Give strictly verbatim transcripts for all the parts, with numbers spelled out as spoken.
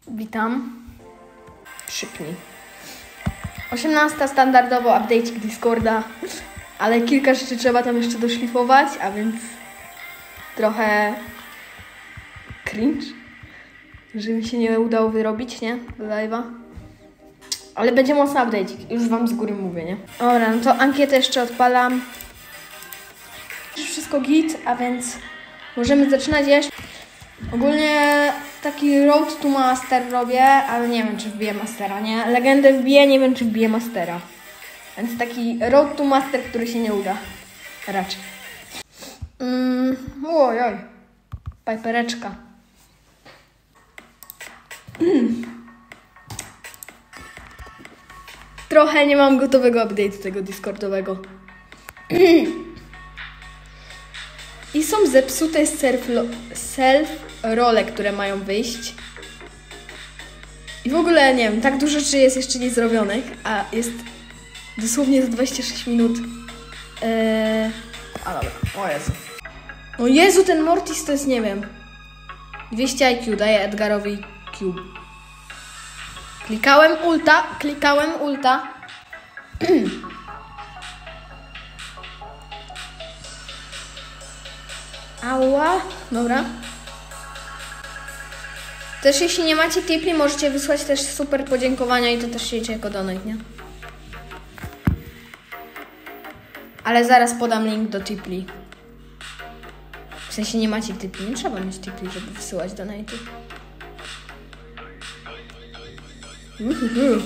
Witam. Przypnij. osiemnasta standardowo update'ik Discorda, ale kilka rzeczy trzeba tam jeszcze doszlifować, a więc trochę cringe, że mi się nie udało wyrobić, nie? Do live'a. Ale będzie mocny update'ik, już wam z góry mówię, nie? Dobra, no to ankietę jeszcze odpalam. Wszystko git, a więc możemy zaczynać jeść. Ogólnie taki road to master robię, ale nie wiem, czy wbiję mastera, nie? Legendę wbiję, nie wiem, czy wbiję mastera. Więc taki road to master, który się nie uda. Raczej. Mm, ojoj. Pipereczka. Mm. Trochę nie mam gotowego update'u tego Discordowego. I są zepsute self-role, które mają wyjść. I w ogóle, nie wiem, tak dużo rzeczy jest jeszcze niezrobionych, a jest dosłownie za dwadzieścia sześć minut. Eee... A dobra, o Jezu. O Jezu, ten Mortis to jest, nie wiem, dwieście I Q, daję Edgarowi Q. Klikałem ulta, klikałem ulta. Ała, dobra. Też jeśli nie macie tipli, możecie wysłać też super podziękowania i to też się liczy jako donate, nie? Ale zaraz podam link do tipli. W sensie nie macie tipli, nie trzeba mieć tipli, żeby wysyłać donate'y. Uhuhu.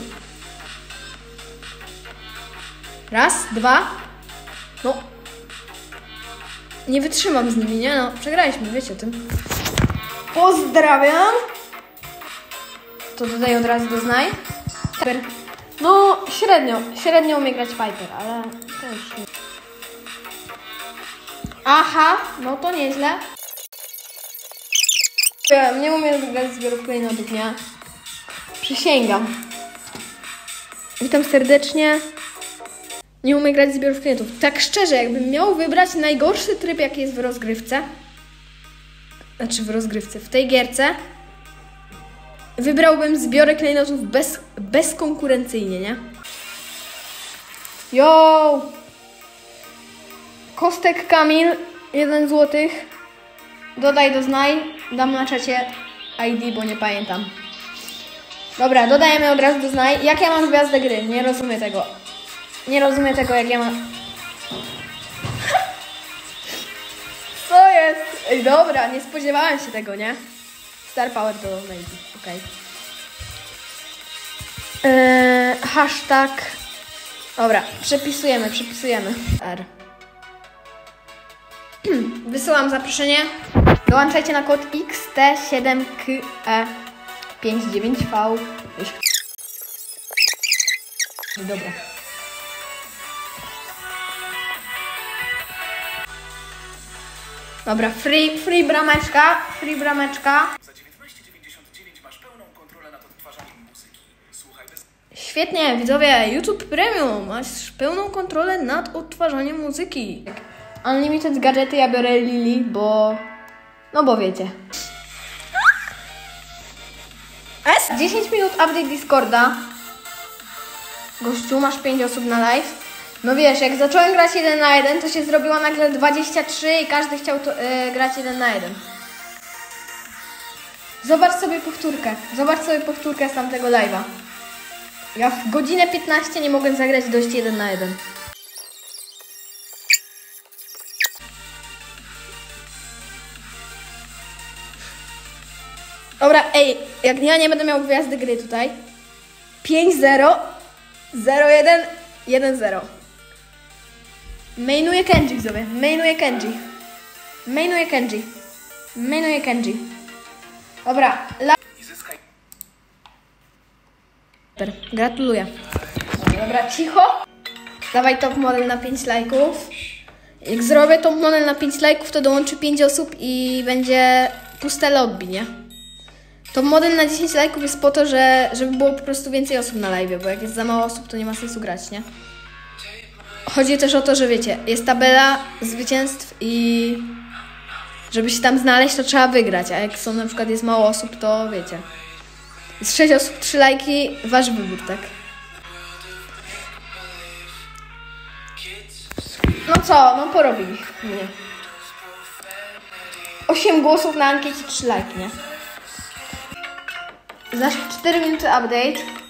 Raz, dwa. No. Nie wytrzymam z nimi, nie? No, przegraliśmy, wiecie o tym. Pozdrawiam! To tutaj od razu doznaj. Piper. No, średnio. Średnio umie grać Piper, ale też nie. Aha, no to nieźle. Ja nie umiem grać zbiorów klejnotów, nie? Przysięgam. Witam serdecznie. Nie umiem grać zbiorów klientów. Tak szczerze, jakbym miał wybrać najgorszy tryb, jaki jest w rozgrywce, znaczy w rozgrywce, w tej gierce, wybrałbym zbiory klejnotów bez, bezkonkurencyjnie, nie? Yo! Kostek Kamil, jeden złotych. Dodaj do znaj. Dam na czacie I D, bo nie pamiętam. Dobra, dodajemy od razu do znaj. Jak ja mam gwiazdę gry? Nie rozumiem tego. Nie rozumiem tego, jak ja mam... Co jest? Ej, dobra, nie spodziewałem się tego, nie? Star Power to maybe, okej. Okay. Eee, hashtag... Dobra, przepisujemy, przepisujemy. R. Wysyłam zaproszenie. Dołączajcie na kod X T siedem K E pięć dziewięć V. Dobra. Dobra, free, free brameczka, free brameczka. Za dziewiętnaście dziewięćdziesiąt dziewięć masz pełną kontrolę nad odtwarzaniem muzyki. Słuchaj bez... Świetnie, widzowie, YouTube Premium, masz pełną kontrolę nad odtwarzaniem muzyki. Unlimited gadżety, ja biorę Lily, bo... No bo wiecie. S? dziesięć minut update Discorda. Gościu, masz pięć osób na live. No wiesz, jak zacząłem grać jeden na jeden, to się zrobiło nagle dwadzieścia trzy i każdy chciał to, yy, grać jeden na jeden. Zobacz sobie powtórkę. Zobacz sobie powtórkę z tamtego live'a. Ja w godzinę piętnaście nie mogłem zagrać dość jeden na jeden. Dobra, ej, jak ja nie będę miał gwiazdy gry tutaj. pięć zero, zero jeden, jeden zero. Mainuję Kenji, widzowie. Mainuję Kenji. Mainuję Kenji. Mainuję Kenji. Dobra. La... Super. Gratuluję. Dobra, cicho. Dawaj top model na pięć lajków. Jak zrobię top model na pięć lajków, to dołączy pięć osób i będzie puste lobby, nie? Top model na dziesięć lajków jest po to, że, żeby było po prostu więcej osób na live, bo jak jest za mało osób, to nie ma sensu grać, nie? Chodzi też o to, że wiecie, jest tabela zwycięstw i żeby się tam znaleźć, to trzeba wygrać, a jak są na przykład jest mało osób, to wiecie. Z sześć osób, trzy lajki, wasz wybór, tak? No co, no porobili mnie. osiem głosów na ankiecie, trzy lajki, nie? Za cztery minuty update.